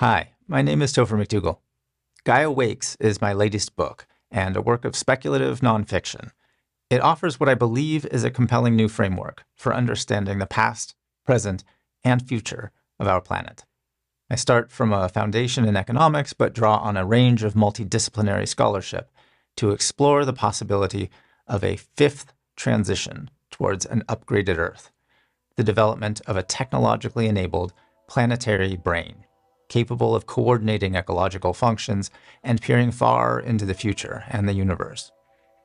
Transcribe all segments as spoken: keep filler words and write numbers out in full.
Hi, my name is Topher McDougal. Gaia Wakes is my latest book and a work of speculative nonfiction. It offers what I believe is a compelling new framework for understanding the past, present, and future of our planet. I start from a foundation in economics, but draw on a range of multidisciplinary scholarship to explore the possibility of a fifth transition towards an upgraded Earth, the development of a technologically enabled planetary brain, capable of coordinating ecological functions and peering far into the future and the universe.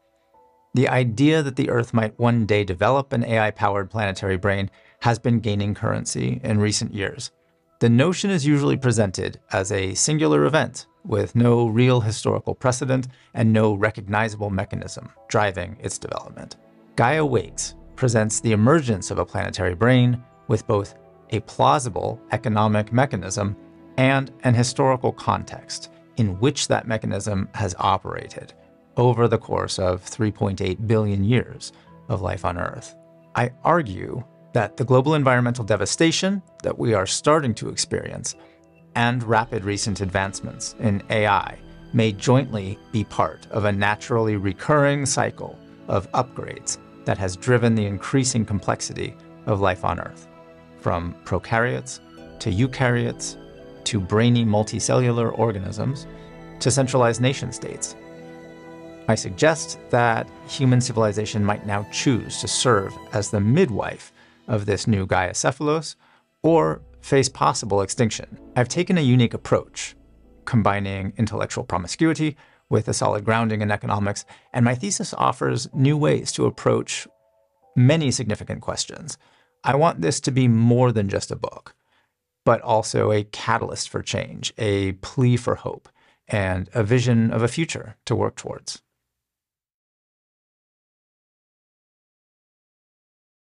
The idea that the Earth might one day develop an A I-powered planetary brain has been gaining currency in recent years. The notion is usually presented as a singular event with no real historical precedent and no recognizable mechanism driving its development. Gaia Wakes presents the emergence of a planetary brain with both a plausible economic mechanism and an historical context in which that mechanism has operated over the course of three point eight billion years of life on Earth. I argue that the global environmental devastation that we are starting to experience and rapid recent advancements in A I may jointly be part of a naturally recurring cycle of upgrades that has driven the increasing complexity of life on Earth, from prokaryotes to eukaryotes, to brainy multicellular organisms, to centralized nation-states. I suggest that human civilization might now choose to serve as the midwife of this new Gaia-cephalos, or face possible extinction. I've taken a unique approach, combining intellectual promiscuity with a solid grounding in economics, and my thesis offers new ways to approach many significant questions. I want this to be more than just a book, but also a catalyst for change, a plea for hope, and a vision of a future to work towards.